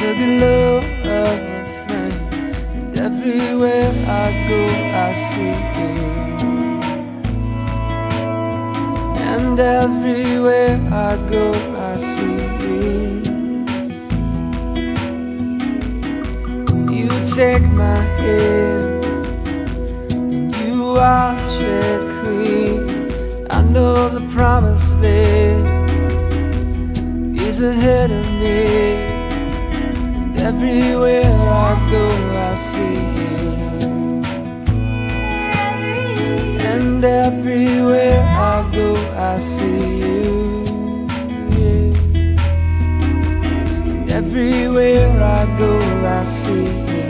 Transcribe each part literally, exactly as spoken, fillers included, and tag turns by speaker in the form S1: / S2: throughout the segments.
S1: the glow of a flame, and everywhere I go I see you, and everywhere I go I see peace. You take my hand and you wash it clean. I know the promised land is ahead of me, and everywhere I go I see you, and everywhere I go I see you, yeah. And everywhere I go I see you,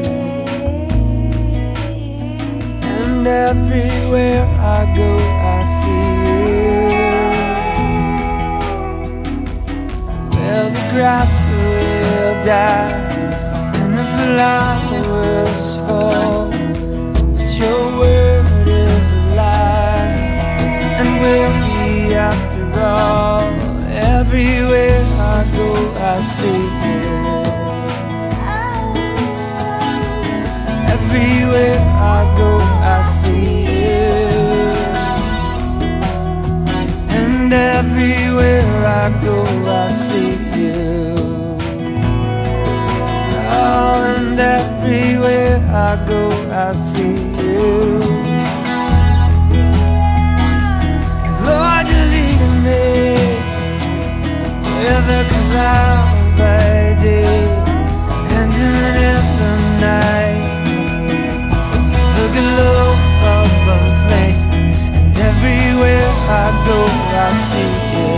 S1: and everywhere I go I see you. Well, the grass will die and the flowers fall, but your word is alive and will be after all. Everywhere I go I see you, everywhere I go I see you, and everywhere I go I see you. Oh, and everywhere I go I see you. Lord, you're leading me with a cloud by day and in the night, the glow of a flame, and everywhere I go I see you,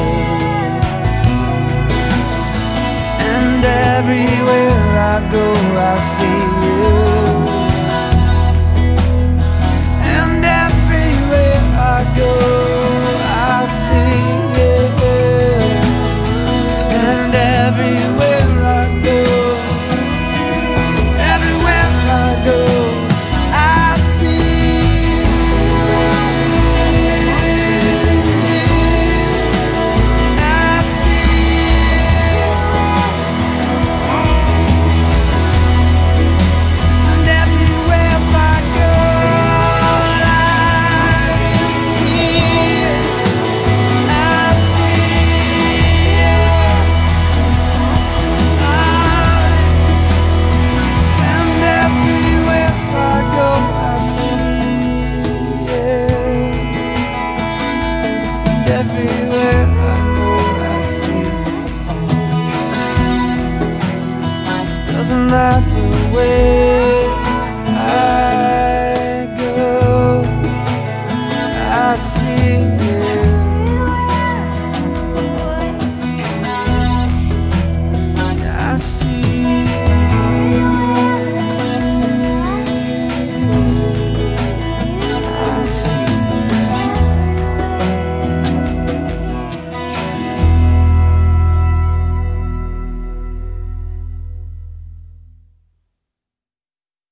S1: and everywhere I go I see you, and everywhere I go I see you, and everywhere I go, everywhere I go I see everywhere I go I see. Doesn't matter where